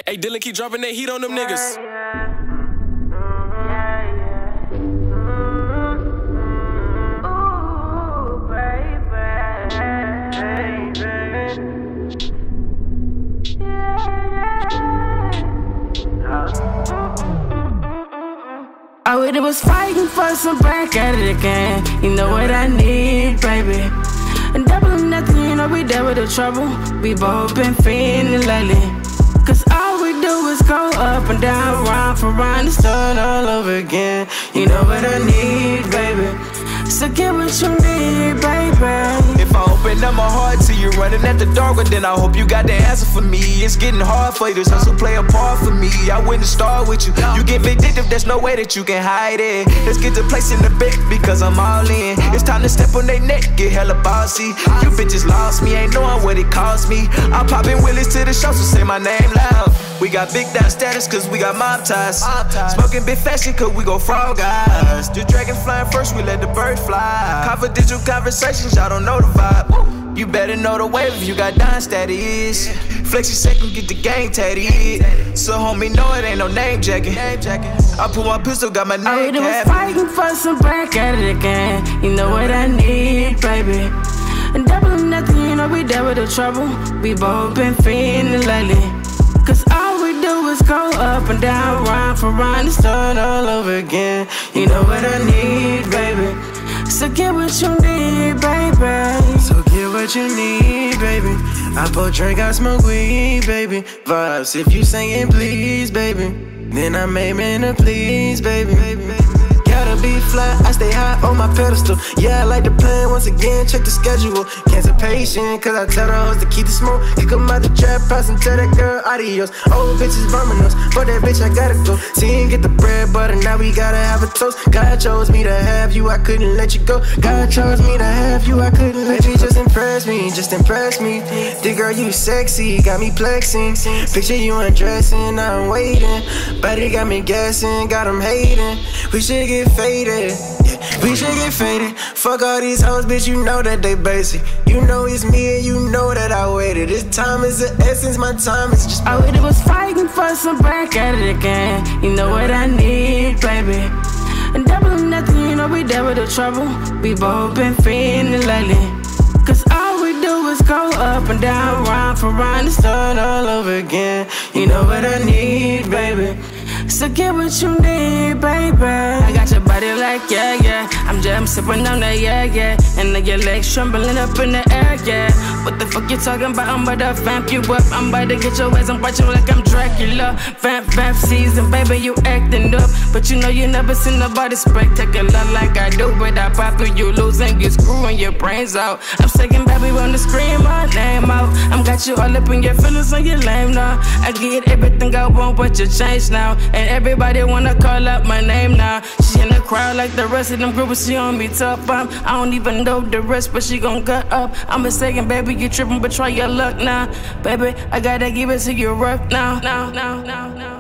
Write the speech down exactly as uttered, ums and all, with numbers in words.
Hey, Dylan keep dropping that heat on them niggas. I really was fighting for some back at it again. You know what I need, baby. And double nothing, you know we dealt with the trouble. We both been feeling lately. Cause all we do is go up and down, round for round, and start all over again. You know what I need, baby. So get what you need, baby. If I open up my heart to you running at the door, well, then I hope you got the answer for me. It's getting hard for you, this hustle play a part for me. I wouldn't start with you. You get vindictive, there's no way that you can hide it. Let's get the place in the bed because I'm all in. It's time to step on their neck, get hella bossy. You bitches lost me, ain't knowing what it cost me. I'm popping willies to the show, so say my name loud. We got big down status cause we got mob ties. Smoking big fashion cause we go frog eyes. The dragon flying first, we let the bird fly. Confidential conversations, y'all don't know the vibe. You better know the wave if you got down status. Flex your second, get the game tatted. So homie, know it ain't no name jacket. I pull my pistol, got my name I really was capped. fighting for some back at it again. You know what I need, baby. And double nothing, you know we dealt with the trouble. We both been feeling lately. Cause all we do is go up and down, round for round, and start all over again. You know what I need, baby. So get what you need, baby. So get what you need, baby. I pour drink, I smoke weed, baby. Vibes, if you singing please, baby, then I may mean to please, baby. Gotta be fly, I stay high on my pedestal. Yeah, I like the plan, once again, check the schedule. Cancel patient, cause I tell the hoes to keep the smoke. Kick 'em out the trap house and tell that girl adios. Old bitches vominos, for that bitch I gotta go. See him get the bread butter, now we gotta have a toast. God chose me to have you, I couldn't let you go. God chose me to have you, I couldn't let you. Just impress me, just impress me. The girl you sexy, got me plexing. Picture you undressing, I'm waiting. Body got me guessing, got 'em hating. We should get faded, yeah, we should get faded. Fuck all these hoes, bitch, you know that they basic. You know it's me and you know that I waited. This time is the essence, my time is just I really was fighting for some back at it again. You know what I need, baby. And double nothing, you know we dealt with the trouble. We both been feeling lately. Cause all we do is go up and down, round for round, and start all over again. You know what I need, baby. So get what you need, baby. I got your body like, yeah, yeah. I'm just sipping on that, yeah, yeah. And then your legs trembling up in the air, yeah. What the fuck you talking about? I'm about to vamp you up. I'm about to get your ass and bite you like I'm Dracula. Vamp, vamp season, baby, you acting up. But you know you never seen nobody spectacular like I do. But I pop you, you losing, you screwing your brains out. I'm saying, baby, wanna scream my name out. I'm got you all up in your feelings and you're lame now. I get everything I want, but you changed now. And everybody wanna call out my name now. She in the crowd like the rest of them groups, she on me tough. I'm, I don't even know the rest, but she gon' gut up. I'm a second, baby, you trippin', but try your luck now. Baby, I gotta give it to you rough now, now, now, now, now.